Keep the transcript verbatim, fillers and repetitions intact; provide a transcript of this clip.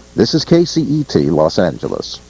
This is K C E T Los Angeles.